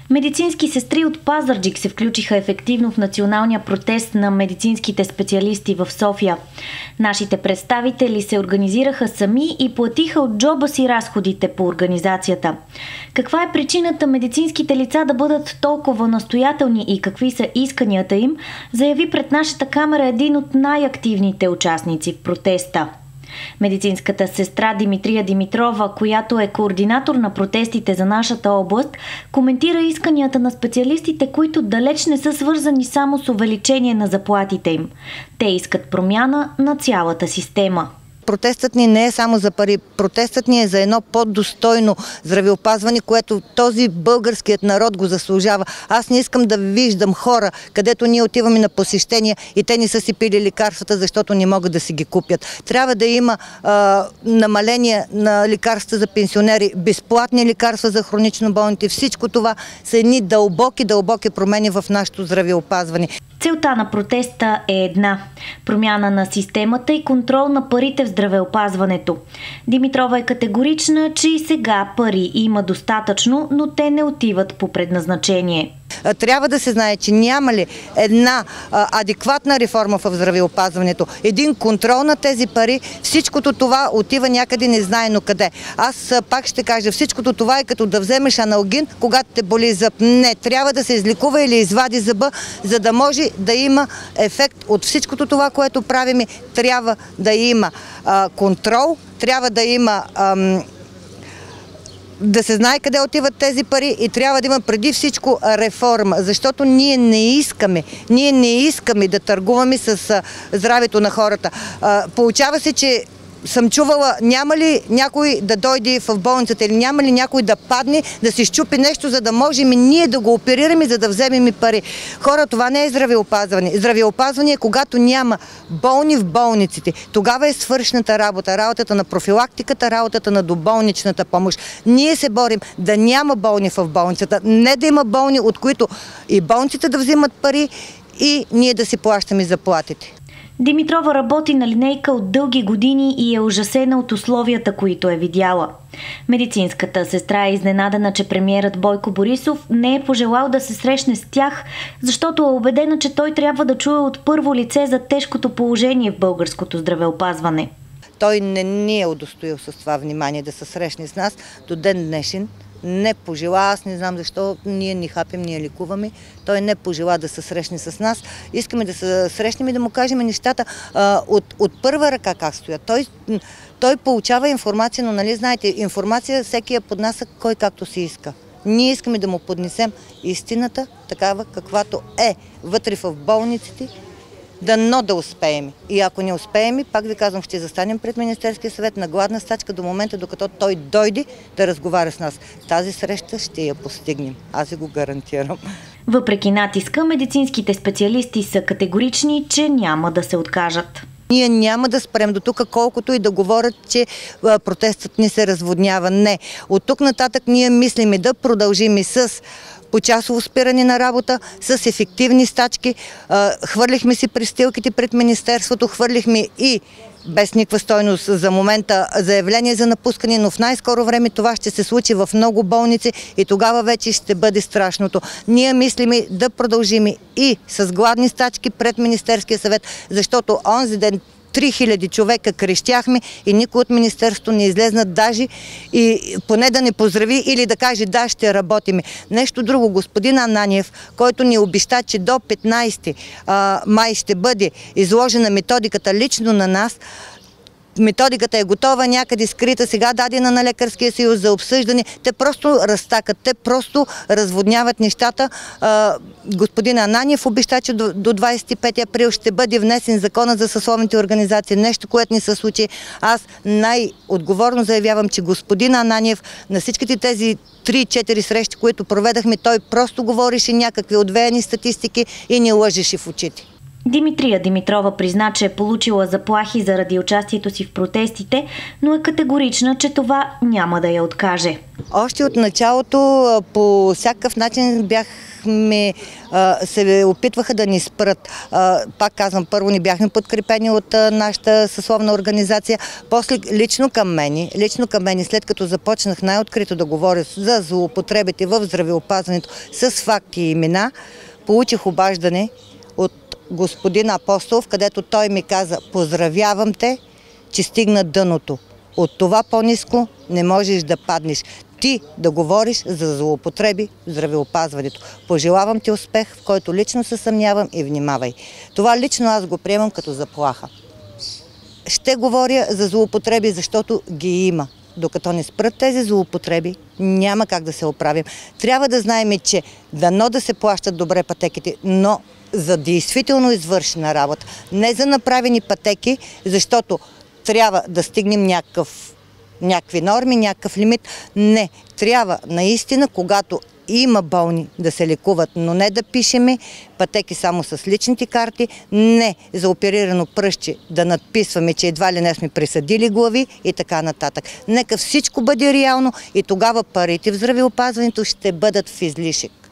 Медицински сестри от Пазарджик се включиха ефективно в националния протест на медицинските специалисти в София. Нашите представители се организираха сами и платиха от джоба си разходите по организацията. Каква е причината медицинските лица да бъдат толкова настоятелни и какви са исканията им, заяви пред нашата камера един от най-активните участници в протеста. Медицинската сестра Димитрия Димитрова, която е координатор на протестите за нашата област, коментира исканията на специалистите, които далеч не са свързани само с увеличение на заплатите им. Те искат промяна на цялата система. Протестът ни не е само за пари, протестът ни е за едно по-достойно здравеопазване, което този българският народ го заслужава. Аз не искам да виждам хора, където ние отиваме на посещения и те не са си пили лекарствата, защото не могат да си ги купят. Трябва да има намаление на лекарства за пенсионери, безплатни лекарства за хронично болните. Всичко това са едни дълбоки промени в нашето здравеопазване. Целта на протеста е една – промяна на системата и контрол на парите в здравеопазването. Димитрова е категорична, че и сега пари има достатъчно, но те не отиват по предназначение. Трябва да се знае, че няма ли една адекватна реформа в здравеопазването, един контрол на тези пари, всичкото това отива някъде незнайно къде. Аз пак ще кажа, всичкото това е като да вземеш аналгин, когато те боли зъб. Не, трябва да се излекува или извади зъба, за да може да има ефект от всичкото това, което правим. Трябва да има контрол, трябва да има да се знае къде отиват тези пари и трябва да има преди всичко реформа, защото ние не искаме да търгуваме с здравето на хората. Получава се, че съм чувала, няма ли някой да дойде в болницата или няма ли някой да падне, да се счупи нещо, за да можем ние да го оперираме, за да вземем пари. Хора, това не е здравеопазване. Здравеопазване е когато няма болни в болниците. Тогава е свършната работа, работата на профилактиката, работата на доболничната помощ. Ние се борим да няма болни в болницата, не да има болни, от които и болниците да взимат пари и ние да си плащаме заплатите. Димитрова работи на линейка от дълги години и е ужасена от условията, които е видяла. Медицинската сестра е изненадана, че премиерът Бойко Борисов не е пожелал да се срещне с тях, защото е убедена, че той трябва да чуе от първо лице за тежкото положение в българското здравеопазване. Той не ни е удостоил с това внимание да се срещне с нас до ден днешен. Не пожела, аз не знам защо, ние ни хапим, ние лекуваме. Той не пожела да се срещне с нас. Искаме да се срещнем и да му кажем нещата от първа ръка как стоят. Той получава информация, но нали знаете, информация всеки я поднася кой както си иска. Ние искаме да му поднесем истината, такава каквато е вътре в болниците, дано да успеем. И ако не успеем, пак ви казвам, ще застанем пред Министерския съвет на гладна стачка до момента, докато той дойде да разговаря с нас. Тази среща ще я постигнем. Аз ви го гарантирам. Въпреки натиска, медицинските специалисти са категорични, че няма да се откажат. Ние няма да спрем до тук, колкото и да говорят, че протестът ни се разводнява. Не. От тук нататък ние мислиме да продължим с почасово спиране на работа, с ефективни стачки. Хвърлихме си престилките пред Министерството, хвърлихме и без никаква стойност за момента заявление за напускане, но в най-скоро време това ще се случи в много болници и тогава вече ще бъде страшното. Ние мислиме да продължим и с гладни стачки пред Министерския съвет, защото онзи ден 3000 човека крещяхме и никой от Министерството не излезна даже и поне да не поздрави или да каже да, ще работиме. Нещо друго, господин Ананиев, който ни обеща, че до 15 май ще бъде изложена методиката лично на нас. Методиката е готова, някъде скрита, сега дадена на Лекарския съюз за обсъждане. Те просто разтакат, те просто разводняват нещата. Господин Ананиев обеща, че до 25 април ще бъде внесен закона за съсловните организации. Нещо, което ни се случи. Аз най-отговорно заявявам, че господин Ананиев на всичките тези 3-4 срещи, които проведахме, той просто говореше някакви отвеяни статистики и ни лъжеше в очите. Димитрия Димитрова призна, че е получила заплахи заради участието си в протестите, но е категорична, че това няма да я откаже. Още от началото по всякакъв начин се опитваха да ни спрат. Пак казвам, първо не бяхме подкрепени от нашата съсловна организация, после лично към мен, след като започнах най-открито да говоря за злоупотребите в здравеопазването с факти и имена, получих обаждане от господин Апостолов, където той ми каза: поздравявам те, че стигна дъното. От това по-ниско не можеш да паднеш. Ти да говориш за злоупотреби в здравеопазването. Пожелавам ти успех, в който лично се съмнявам, и внимавай. Това лично аз го приемам като заплаха. Ще говоря за злоупотреби, защото ги има. Докато не спрат тези злоупотреби, няма как да се оправим. Трябва да знаем, че дано да се плащат добре пътеките, но за действително извършена работа. Не за направени пътеки, защото трябва да стигнем някакви норми, някакъв лимит. Не, трябва наистина, когато има болни, да се лекуват, но не да пишеме пътеки само с личните карти, не за оперирано пръстче да надписваме, че едва ли не сме присъдили глави и така нататък. Нека всичко бъде реално и тогава парите в здравеопазването ще бъдат в излишък.